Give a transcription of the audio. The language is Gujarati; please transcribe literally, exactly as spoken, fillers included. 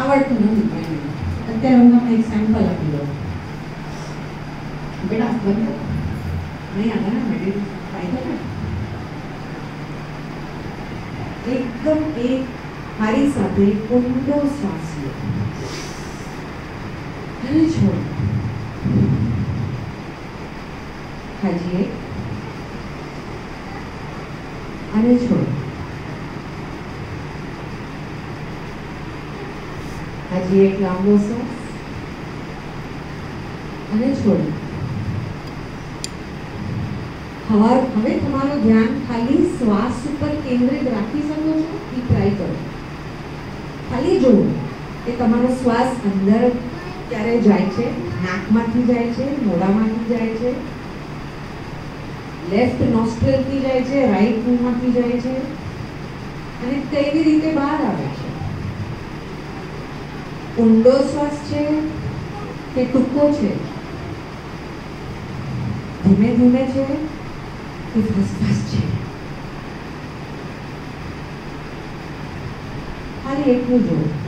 આવડતું નથી પણ અત્યારે હું તમને એક સેમ્પલ આપી દઉં. બેટા બંધ નહીં આગળ ના મેડિટ ફાયદો ને એકદમ એક મારી સાથે ઊંડો શ્વાસ લો અને છોડો. હાજી એક અને છોડો. હાજી એક લાંબો શ્વાસ અને છોડો. હવાર હવે તમારું ધ્યાન ખાલી શ્વાસ ઉપર કેન્દ્રિત રાખી શકો છો એ ટ્રાય કરો. ખાલી જુઓ કે તમારો શ્વાસ અંદર ક્યારે જાય છે, નાકમાંથી જાય છે, મોઢામાંથી જાય છે, લેફ્ટ નોસ્ટ્રેલથી જાય છે, રાઈટ મોંમાંથી જાય છે અને કેવી રીતે બહાર આવે છે. ઊંડો શ્વાસ છે કે ટૂંકો છે, ધીમે ધીમે છે કે ફસફસ છે. ખાલી એટલું જુઓ.